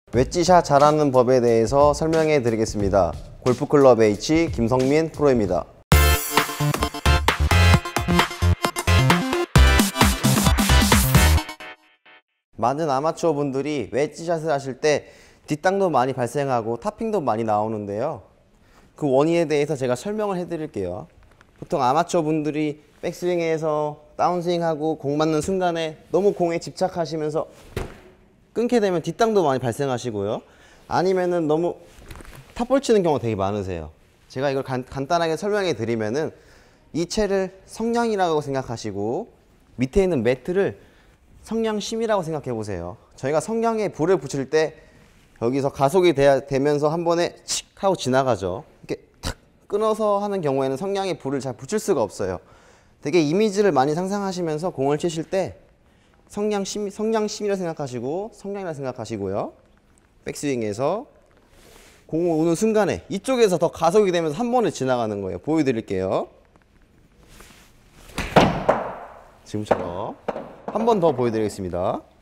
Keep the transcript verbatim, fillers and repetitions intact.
웨지샷 잘하는 법에 대해서 설명해 드리겠습니다. 골프클럽 H 김성민 프로입니다. 많은 아마추어 분들이 웨지샷을 하실 때 뒷땅도 많이 발생하고 탑핑도 많이 나오는데요. 그 원인에 대해서 제가 설명을 해 드릴게요. 보통 아마추어 분들이 백스윙에서 다운스윙하고 공 맞는 순간에 너무 공에 집착하시면서 끊게 되면 뒷땅도 많이 발생하시고요. 아니면은 너무 탑볼 치는 경우가 되게 많으세요. 제가 이걸 간, 간단하게 설명해 드리면은 이 채를 성냥이라고 생각하시고 밑에 있는 매트를 성냥심이라고 생각해 보세요. 저희가 성냥에 불을 붙일 때 여기서 가속이 돼, 되면서 한 번에 칙 하고 지나가죠. 이렇게 탁 끊어서 하는 경우에는 성냥에 불을 잘 붙일 수가 없어요. 되게 이미지를 많이 상상하시면서 공을 치실 때 성냥심, 성냥심이라 생각하시고 성냥이라 생각하시고요. 백스윙에서 공을 오는 순간에 이쪽에서 더 가속이 되면서 한 번에 지나가는 거예요. 보여드릴게요. 지금처럼 한 번 더 보여드리겠습니다.